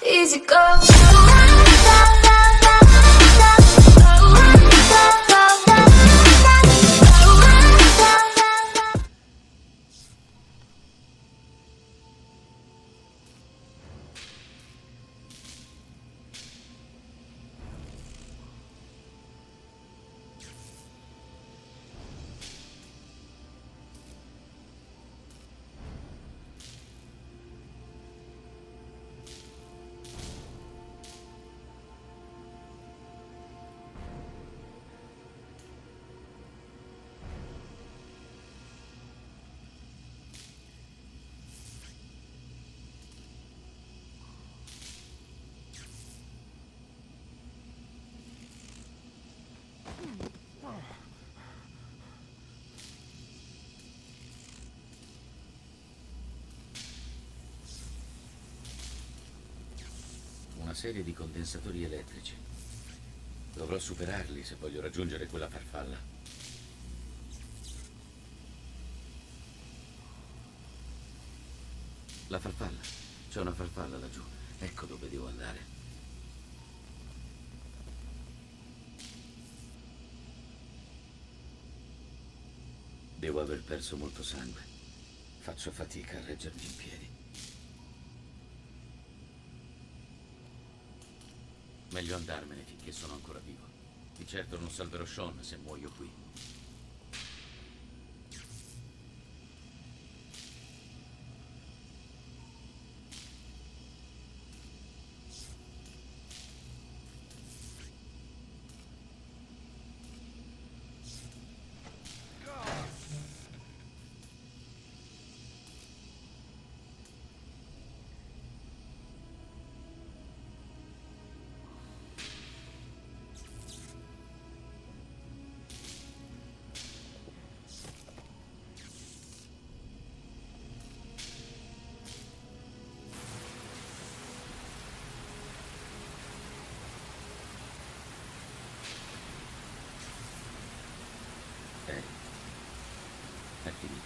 easy go. Una serie di condensatori elettrici. Dovrò superarli se voglio raggiungere quella farfalla. La farfalla. C'è una farfalla laggiù. Ecco dove devo andare. Devo aver perso molto sangue. Faccio fatica a reggermi in piedi. Meglio andarmene finché sono ancora vivo. Di certo non salverò Sean se muoio qui. È finito.